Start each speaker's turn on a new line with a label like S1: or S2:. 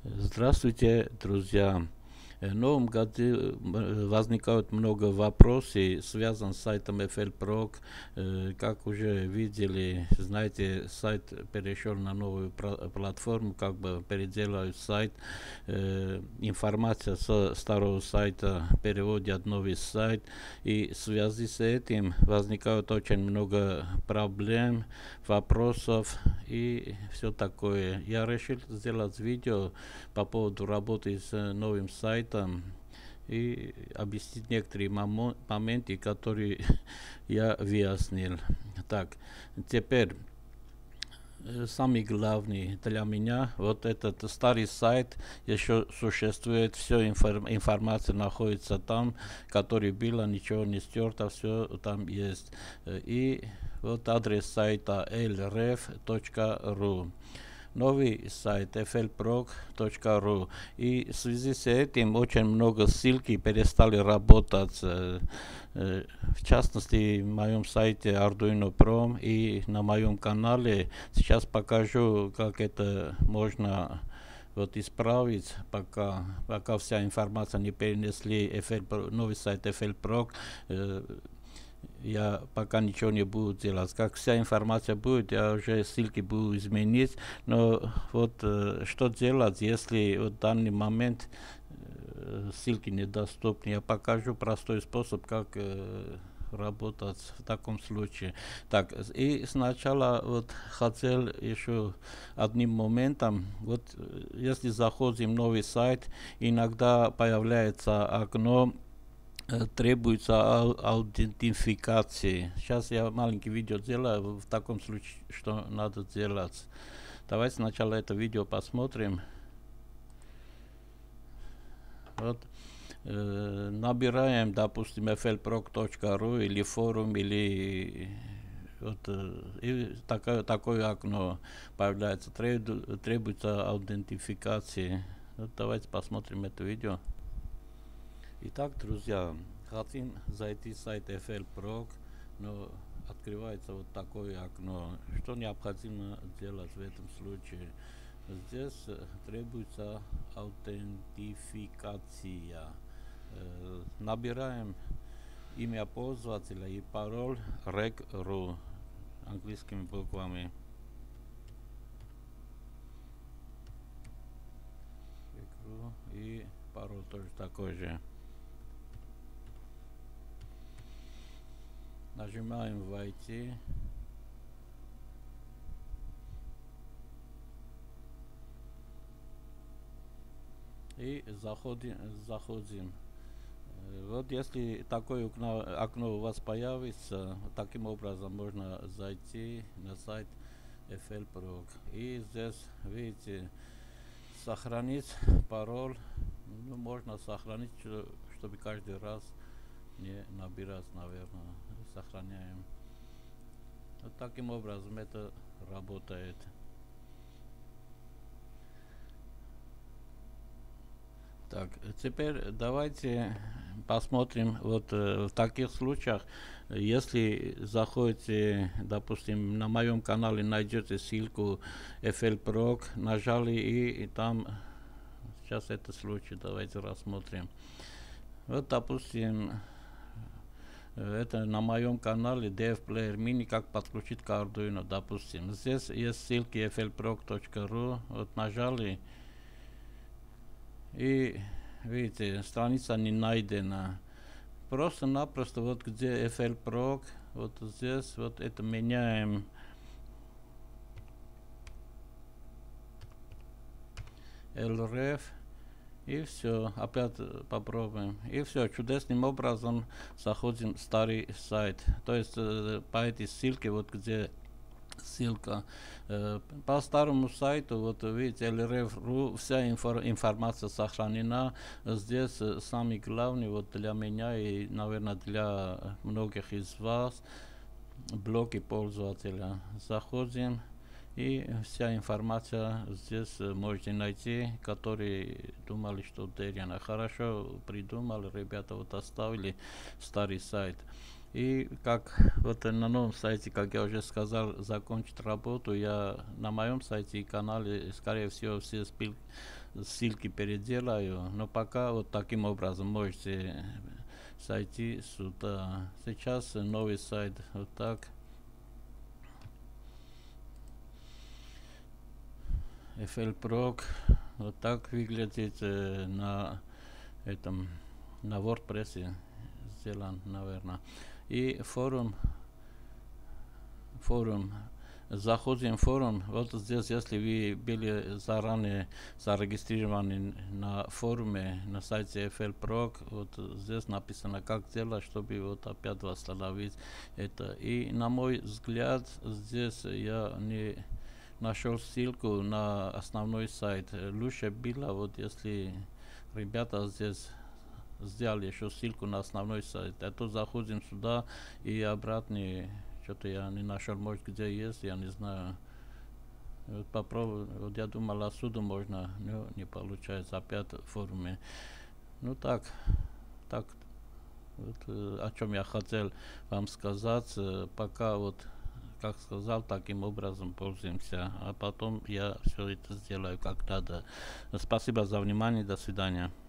S1: Здравствуйте, друзья! В новом году возникают много вопросов, связанных с сайтом FL-Prog. Как уже видели, знаете, сайт перешел на новую платформу, как бы переделают сайт. Информация со старого сайта переводят на новый сайт. И в связи с этим возникает очень много проблем, вопросов и все такое. Я решил сделать видео по поводу работы с новым сайтом и объяснить некоторые моменты, которые я выяснил. Так, теперь самый главный для меня, вот этот старый сайт еще существует, все информация находится там, который было, ничего не стерто, все там есть. И вот адрес сайта lref.ru. Новый сайт flprog.ru. И в связи с этим очень много ссылки перестали работать. В частности, в моем сайте Arduino Pro и на моем канале. Сейчас покажу, как это можно исправить, пока вся информация не перенесли новый сайт FL-Prog. Я пока ничего не буду делать. Как вся информация будет, я уже ссылки буду изменить. Но что делать, если в данный момент ссылки недоступны? Я покажу простой способ, как работать в таком случае. Так, и сначала хотел еще одним моментом, если заходим в новый сайт, иногда появляется окно, требуется аутентификации. Сейчас я маленький видео делаю в таком случае, что надо делать. Давайте сначала это видео посмотрим. Набираем, допустим, flprog.ru или форум, или и такое окно появляется. Требуется аутентификации. Давайте посмотрим это видео. Итак, друзья, хотим зайти в сайт FL-Prog, но открывается вот такое окно. Что необходимо делать в этом случае? Здесь требуется аутентификация. Набираем имя пользователя и пароль reg.ru английскими буквами. И пароль тоже такой же. Нажимаем «Войти». И заходим. Вот если такое окно у вас появится, таким образом можно зайти на сайт FL-Prog. И здесь, видите, сохранить пароль. Можно сохранить, чтобы каждый раз не набирать, наверное. Сохраняем. Вот таким образом это работает. Так, теперь давайте посмотрим в таких случаях, если заходите, допустим, на моем канале найдете ссылку FL-Prog, нажали и там, сейчас это случай, давайте рассмотрим. Допустим, это на моем канале DF Player Mini, как подключить к Arduino, допустим. Здесь есть ссылки flprog.ru, нажали. И видите, страница не найдена. Просто где FL-Prog, здесь это меняем. LREF. И все, опять попробуем. И все, чудесным образом заходим в старый сайт. То есть по этой ссылке, где ссылка, по старому сайту, видите, LRF.ru, вся информация сохранена. Здесь самый главный для меня и, наверное, для многих из вас, блоки пользователя. Заходим. И вся информация здесь можете найти, которые думали, что Дерьяна хорошо придумал, ребята оставили старый сайт. И как на новом сайте, как я уже сказал, закончить работу, я на моем сайте и канале, скорее всего, все ссылки переделаю, но пока вот таким образом можете зайти сюда. Сейчас новый сайт вот так. FL-Prog вот так выглядит на этом, на WordPress сделан, наверное. И форум, заходим в форум. Вот здесь, если вы были заранее зарегистрированы на форуме на сайте FL-Prog, вот здесь написано, как делать, чтобы вот опять восстановить это. И на мой взгляд, здесь я не нашел ссылку на основной сайт. Лучше было, вот если ребята здесь сделали еще ссылку на основной сайт. А то заходим сюда и обратно. Что-то я не нашел, может, где есть, я не знаю. Вот попробую, вот я думал, отсюда можно, но не получается, опять в форуме. Ну так, вот, о чем я хотел вам сказать. Пока вот, как сказал, таким образом пользуемся, а потом я все это сделаю как надо. Спасибо за внимание, до свидания.